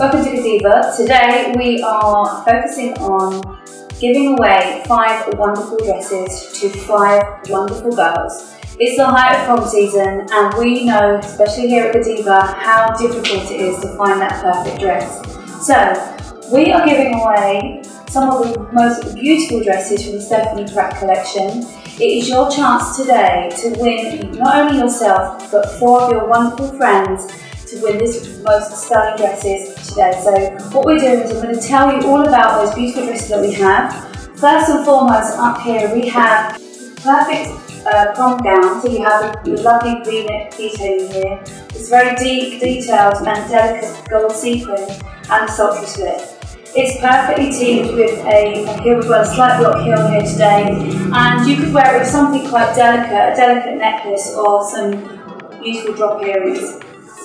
Welcome to Godiva. Today we are focusing on giving away 5 wonderful dresses to 5 wonderful girls. It's the height of prom season and we know, especially here at Godiva, how difficult it is to find that perfect dress. So we are giving away some of the most beautiful dresses from the Stephanie Pratt collection. It is your chance today to win not only yourself but 4 of your wonderful friends to win this most stunning dresses today. So what we're doing is I'm going to tell you all about those beautiful dresses that we have. First and foremost, up here we have perfect prom gown. So you have the lovely V-neck detailing here. It's very deep, detailed and delicate gold sequin and sultry slit. It's perfectly teamed with a heel. We've got a slight block heel here today, and you could wear it with something quite delicate, a delicate necklace or some beautiful drop earrings.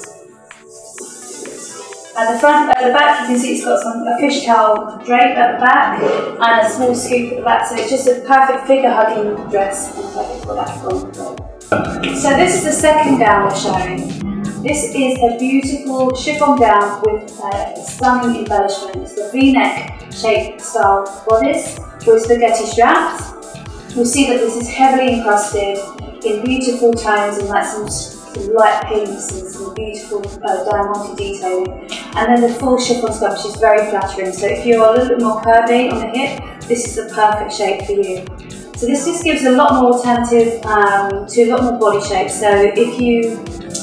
At the front, at the back, you can see it's got a fishtail drape at the back and a small scoop at the back, so it's just a perfect figure-hugging dress and perfect for that front. So this is the second gown we're showing. This is a beautiful chiffon gown with stunning embellishment. It's the V-neck shaped style bodice with spaghetti straps. You'll see that this is heavily encrusted in beautiful tones and like some light pinks and some beautiful diamante detailing. And then the full chiffon sculpture is very flattering. So if you're a little bit more curvy on the hip, this is the perfect shape for you. So this just gives a lot more alternative to a lot more body shape. So if you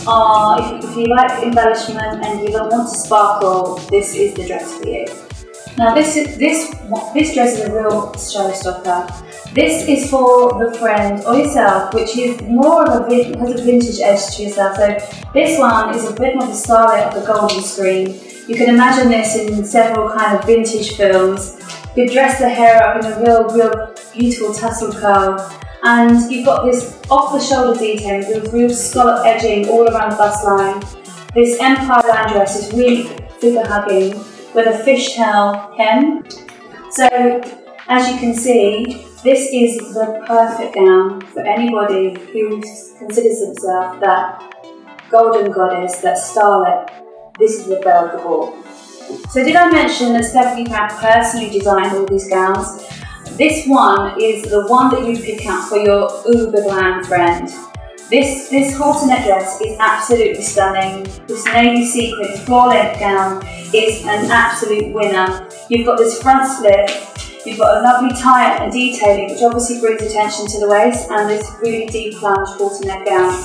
like embellishment and you don't want to sparkle, this is the dress for you. Now this dress is a real showstopper. This is for the friend or yourself, which is more of has a vintage edge to yourself. So this one is a bit more the starlet of the golden screen. You can imagine this in several kind of vintage films. You dress the hair up in a real beautiful tassel curl. And you've got this off-the-shoulder detailing with real scallop edging all around the bust line. This empire line dress is really figure-hugging with a fishtail hem. So, as you can see, this is the perfect gown for anybody who considers themselves that golden goddess, that starlet. This is the belle of the ball. So did I mention that Stephanie Pratt personally designed all these gowns? This one is the one that you pick out for your uber glam friend. This halter neck dress is absolutely stunning. This navy sequin floor length gown is an absolute winner. You've got this front split, you've got a lovely tie and detailing which obviously brings attention to the waist, and this really deep plunge halter neck gown.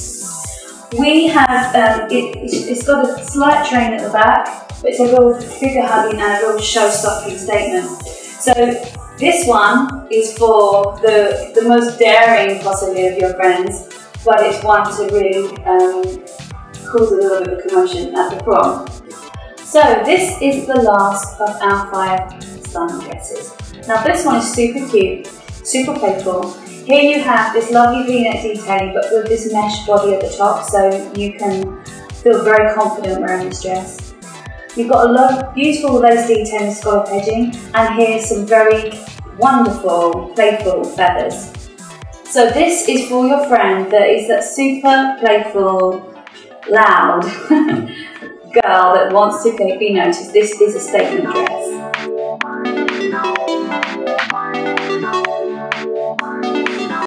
We have, it's got a slight train at the back, but it's a real figure hugging and a real show-stopping statement. So this one is for the most daring possibly of your friends, but it's one to really cause a little bit of commotion at the prom. So this is the last of our 5 stunning dresses. Now this one is super cute, super playful. Here you have this lovely V-neck detailing but with this mesh body at the top, so you can feel very confident wearing this dress. You've got a lot of beautiful lace detailing, scallop edging, and here's some very wonderful, playful feathers. So this is for your friend that is that super playful, loud girl that wants to be noticed. This is a statement dress.